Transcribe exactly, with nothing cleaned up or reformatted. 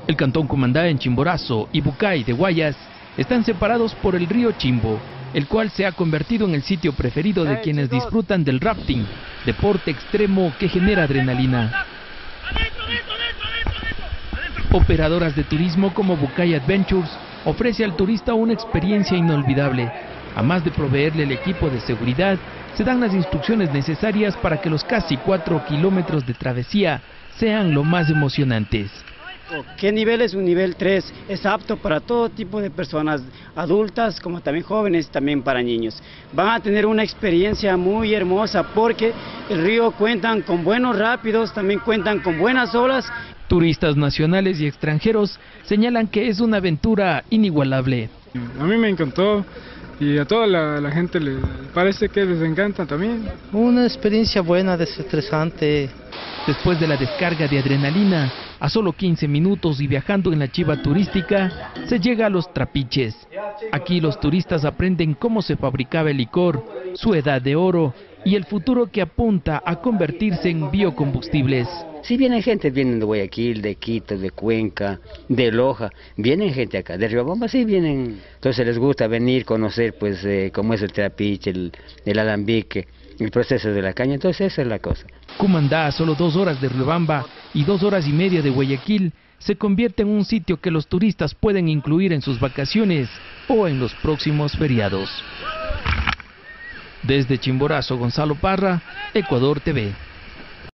El cantón Cumandá en Chimborazo y Bucay de Guayas están separados por el río Chimbo, el cual se ha convertido en el sitio preferido de quienes disfrutan del rafting, deporte extremo que genera adrenalina. Operadoras de turismo como Bucay Adventures ofrece al turista una experiencia inolvidable. Además de proveerle el equipo de seguridad, se dan las instrucciones necesarias para que los casi cuatro kilómetros de travesía sean lo más emocionantes. ¿Qué nivel es? Un nivel tres, es apto para todo tipo de personas, adultas como también jóvenes, también para niños. Van a tener una experiencia muy hermosa porque el río cuentan con buenos rápidos, también cuentan con buenas olas. Turistas nacionales y extranjeros señalan que es una aventura inigualable. A mí me encantó y a toda la, la gente le parece que les encanta también. Una experiencia buena, desestresante. Después de la descarga de adrenalina, a solo quince minutos y viajando en la chiva turística, se llega a los trapiches. Aquí los turistas aprenden cómo se fabricaba el licor, su edad de oro y el futuro que apunta a convertirse en biocombustibles. Si vienen gente, vienen de Guayaquil, de Quito, de Cuenca, de Loja, vienen gente acá, de Riobamba sí vienen. Entonces les gusta venir, conocer pues eh, cómo es el trapiche, el, el alambique, el proceso de la caña, entonces esa es la cosa. Cumandá, a solo dos horas de Riobamba y dos horas y media de Guayaquil, se convierte en un sitio que los turistas pueden incluir en sus vacaciones o en los próximos feriados. Desde Chimborazo, Gonzalo Parra, Ecuador T V.